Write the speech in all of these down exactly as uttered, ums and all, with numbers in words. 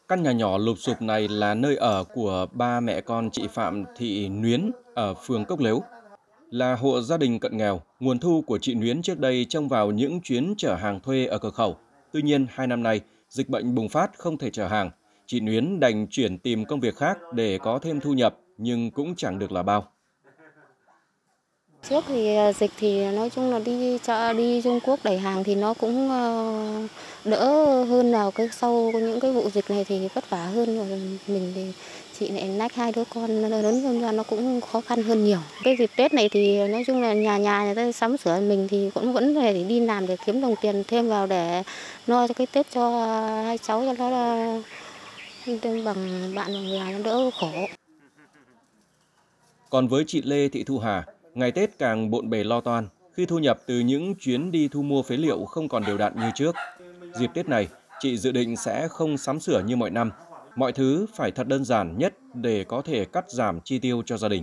Căn nhà nhỏ lụp xụp này là nơi ở của ba mẹ con chị Phạm Thị Nuyến ở phường Cốc Lếu. Là hộ gia đình cận nghèo, nguồn thu của chị Nuyến trước đây trông vào những chuyến chở hàng thuê ở cửa khẩu. Tuy nhiên, hai năm nay, dịch bệnh bùng phát không thể chở hàng. Chị Nuyến đành chuyển tìm công việc khác để có thêm thu nhập, nhưng cũng chẳng được là bao. Trước thì dịch thì nói chung là đi chợ, đi Trung Quốc đẩy hàng thì nó cũng đỡ hơn nào. Cái sau những cái vụ dịch này thì vất vả hơn, rồi mình thì chị lại nách hai đứa con lớn hơn ra nó cũng khó khăn hơn nhiều. Cái dịp Tết này thì nói chung là nhà nhà người ta sắm sửa, mình thì cũng vẫn về để đi làm để kiếm đồng tiền thêm vào để lo cho cái Tết cho hai cháu, cho nó bằng bạn bằng bè nó đỡ khổ. Còn với chị Lê Thị Thu Hà, ngày Tết càng bộn bề lo toan khi thu nhập từ những chuyến đi thu mua phế liệu không còn đều đặn như trước. Dịp Tết này, chị dự định sẽ không sắm sửa như mọi năm. Mọi thứ phải thật đơn giản nhất để có thể cắt giảm chi tiêu cho gia đình.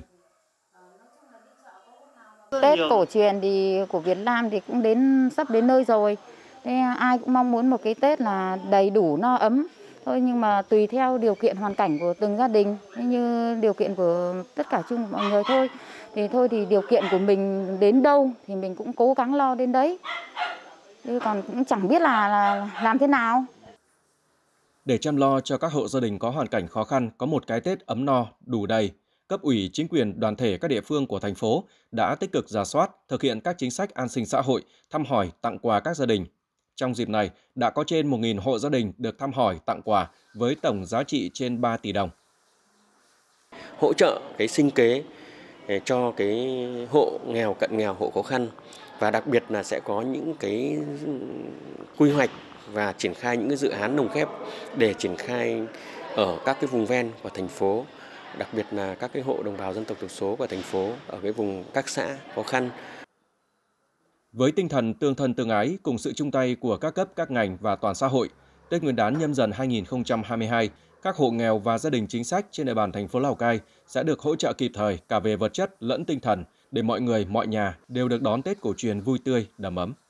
Tết cổ truyền thì của Việt Nam thì cũng đến sắp đến nơi rồi. Thế ai cũng mong muốn một cái Tết là đầy đủ no ấm. Thôi nhưng mà tùy theo điều kiện hoàn cảnh của từng gia đình, như điều kiện của tất cả chung mọi người thôi. Thì thôi thì điều kiện của mình đến đâu thì mình cũng cố gắng lo đến đấy. Chứ còn cũng chẳng biết là, là làm thế nào. Để chăm lo cho các hộ gia đình có hoàn cảnh khó khăn có một cái Tết ấm no, đủ đầy, cấp ủy, chính quyền, đoàn thể các địa phương của thành phố đã tích cực rà soát, thực hiện các chính sách an sinh xã hội, thăm hỏi, tặng quà các gia đình. Trong dịp này, đã có trên một nghìn hộ gia đình được thăm hỏi, tặng quà với tổng giá trị trên ba tỷ đồng. Hỗ trợ cái sinh kế cho cái hộ nghèo, cận nghèo, hộ khó khăn, và đặc biệt là sẽ có những cái quy hoạch và triển khai những cái dự án lồng ghép để triển khai ở các cái vùng ven của thành phố, đặc biệt là các cái hộ đồng bào dân tộc thiểu số của thành phố ở cái vùng các xã khó khăn. Với tinh thần tương thân tương ái cùng sự chung tay của các cấp, các ngành và toàn xã hội, Tết Nguyên đán Nhâm Dần hai nghìn không trăm hai mươi hai, các hộ nghèo và gia đình chính sách trên địa bàn thành phố Lào Cai sẽ được hỗ trợ kịp thời cả về vật chất lẫn tinh thần để mọi người, mọi nhà đều được đón Tết cổ truyền vui tươi, đầm ấm.